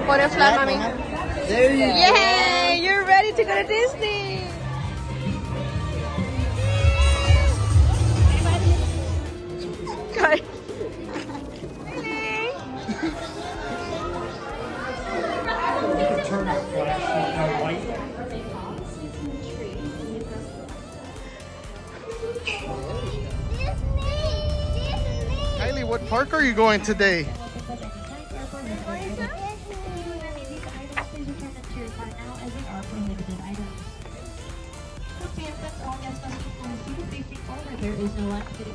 Butterfly, mommy. There you go. Yay! You're ready to go to Disney. Okay. Turn off flash, white. Kylie, what park are you going today? There is no activity.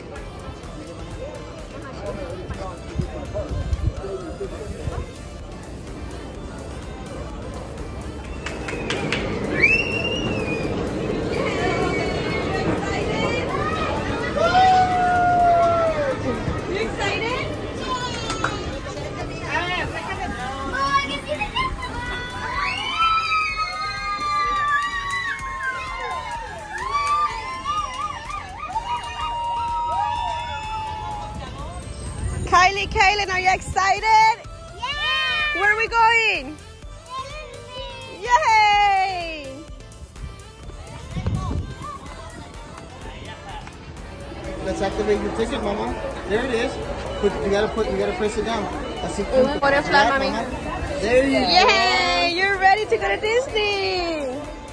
Kylie, Kaylin, are you excited? Yeah! Where are we going? Yay! Let's activate your ticket, Mama. There it is. You gotta press it down. That's it. Butterfly, mommy. There you go. Yay! You're ready to go to Disney.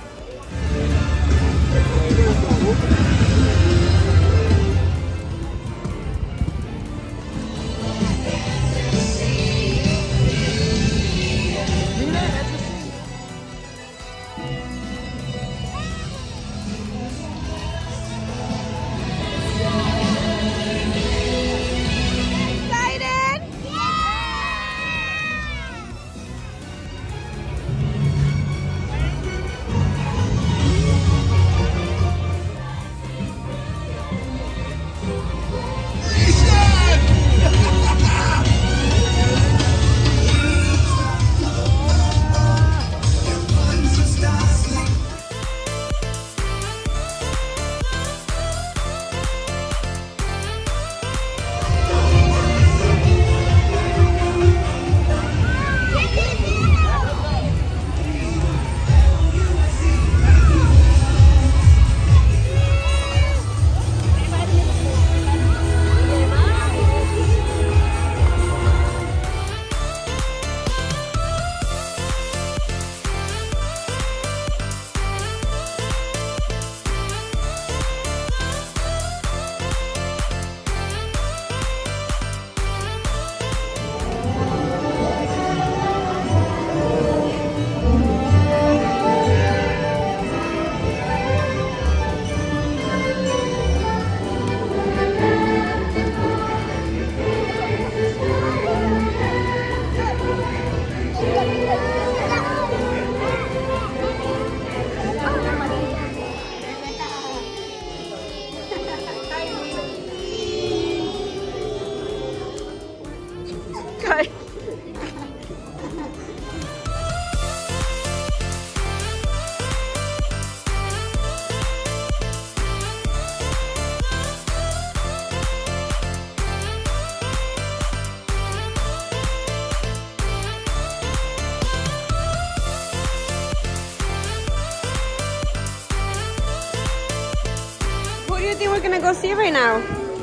Who do you think we're gonna go see right now?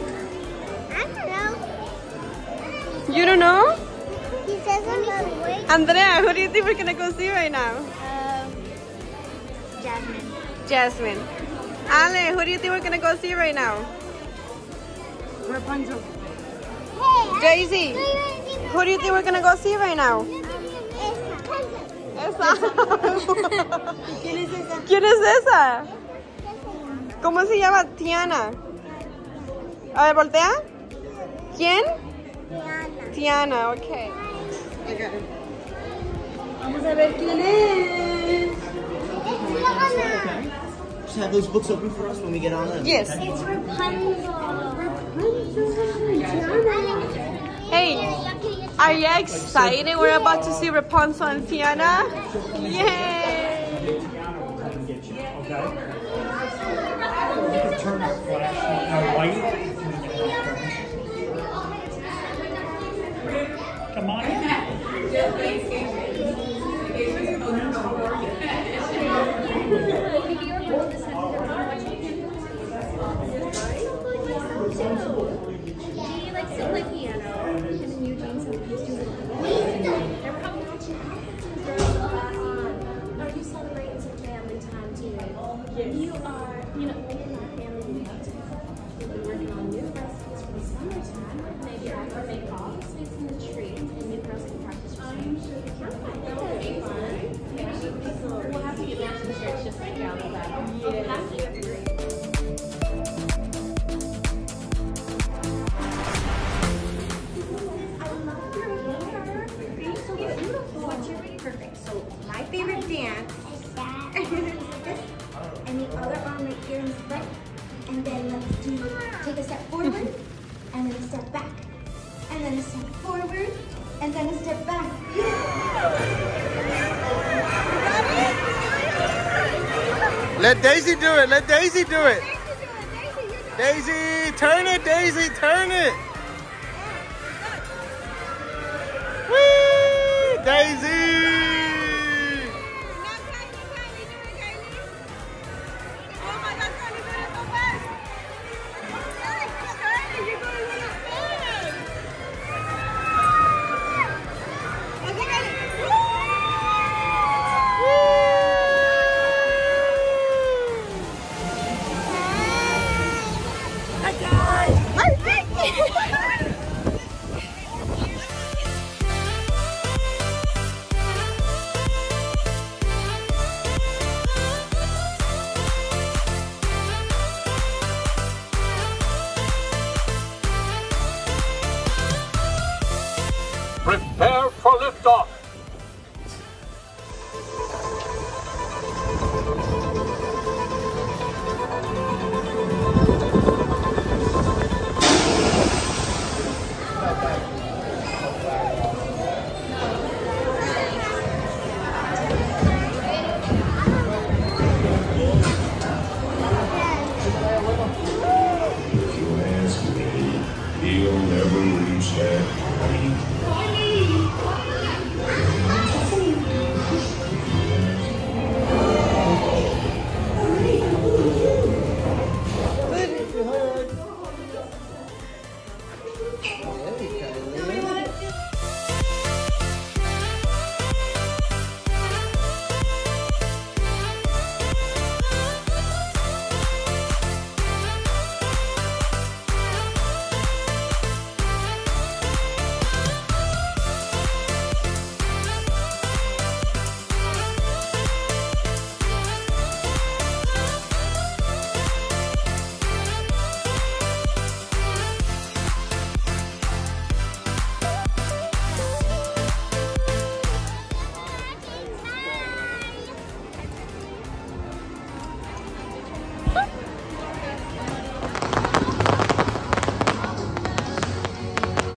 I don't know. You don't know? He says I'm on the way. Andrea, who do you think we're gonna go see right now? Jasmine. Jasmine. Ale, who do you think we're gonna go see right now? Rapunzel. Daisy, who do you think we're gonna go see right now? Esa. ¿Quién es esa? ¿Quién es esa? ¿Cómo se llama? Tiana. A ver, voltea. ¿Quién? Tiana. Tiana, ok. Vamos a ver quién es. Just have those books open for us when we get on them. Yes. It's Rapunzel. Hey, are you excited? We're about to see Rapunzel and Tiana. Yay! Turn off flash, white. Come on in. He likes to play piano. Him and Eugene sometimes do it. They're probably watching Are you celebrating some family time too? Yes. You are, in our family we have to. We've been working on new recipes for the summertime. Maybe I can make all the sweets in the tree and you girls can practice your campfire. That would be fun. We'll have to get matching shirts just like down the battle. Yeah. That'd be great. Perfect. So my favorite dance is this, and the other arm right here in the front, and then let's take a step forward, and then a step back, and then a step forward, and then a step back. Let Daisy do it. Let Daisy do it. Daisy, turn it. Daisy, turn it. Whee! Daisy. Prepare for liftoff.